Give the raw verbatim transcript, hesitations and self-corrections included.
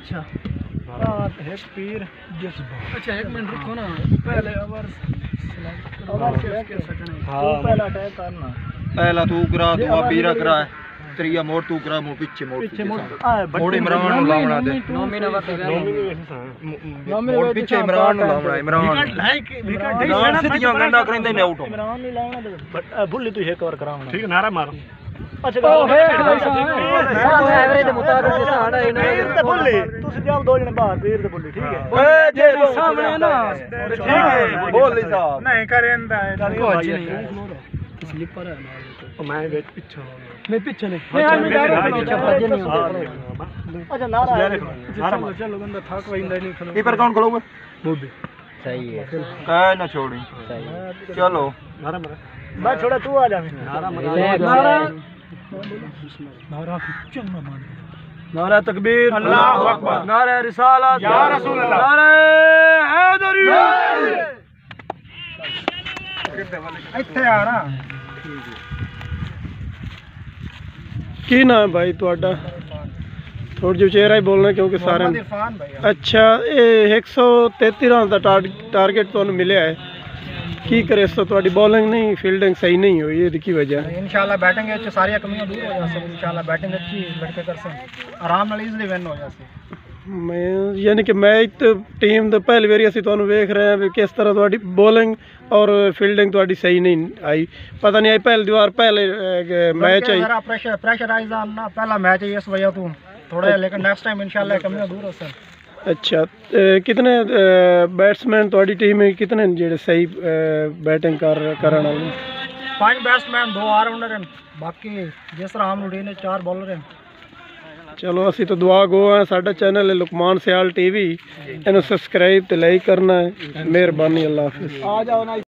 अच्छा एक पीर अच्छा एक मिनट रुको ना, पहले ओवर पहला अटैक करना, पहला तू करा दुआ पीरा करा त्रिया मोड़ तू करा मोड़ पीछे मोड़ पीछे मोड़ मोड़ इमरान नु लावना दे मोड़ पीछे इमरान नु लावना इमरान इमरान सीधियां गंदा करेंदे ने आउट इमरान नहीं लावना दे भुल्ली तू एक बार करावना ठीक नारा मारो अच्छा एवरेज दे मुताबिक जैसा आड़ा है ना ते भुल्ली तुसी जाओ दो जने बाहर पीर ते भुल्ली ठीक है ए जे सामने ना ठीक है बोली साहब नहीं करेंदा है कुछ नहीं स्लीपर है मैं वेट पीछे मैं पीछे नहीं अच्छा पीछे भजे नहीं होते अच्छा नारा चलो चलो बंदा थक वइंदा नहीं खलो कीपर कौन खलोगे बूबी सही है कह ना छोड़ी सही चलो नारा मारा मैं छोड़ा तू आ जा नारा नारा नारा चंगा मान नारा तकबीर अल्लाहु अकबर नारा रिसालत या रसूल अल्लाह नारा हैदरी ਇੱਥੇ ਆ ਨਾ की नाम है भाई ਤੁਹਾਡਾ थोड़ा जो चेहरा ही बोलना क्योंकि सारे इरफान भाई अच्छा ये एक सौ तेती रन का टारगेट तो मिले है की करे सो थोड़ी बॉलिंग नहीं फील्डिंग सही नहीं हुई ये की वजह इंशाल्लाह बैटिंग ਵਿੱਚ ਸਾਰੀਆਂ ਕਮੀਆਂ ਦੂਰ ਹੋ ਜਾਣ इंशाल्लाह बैटिंग अच्छी लड़के कर सन आराम ਨਾਲ ਈਜ਼ਲੀ ਵਿਨ ਹੋ ਜਾਸੇ मैं यानी कि मैच तो टीम तो पहली बारी असं तुहानू वेख रहे हैं भी किस तरह थोड़ी बॉलिंग और फील्डिंग थोड़ी सही नहीं आई पता नहीं आई पहली बार पहले मैच आई प्रेशर प्रेशराइज ना पहला मैच है इस वजह तो थोड़ा लेकिन नेक्स्ट टाइम इंशाल्लाह कमियां दूर हो सन अच्छा कितने बैट्समैन थोड़ी टीम में कितने जेडे सही बैटिंग कर करन वाले पांच बैट्समैन दो ऑलराउंडर हैं बाकी जिस तरह हम रूटीन है चार बॉलर हैं चलो असी तो दुआ गो है साडा चैनल है लुकमान सियाल टीवी इन्हें सब्सक्राइब ते लाइक करना है मेहरबानी अल्लाह हाफिज़ आ जाओ ना।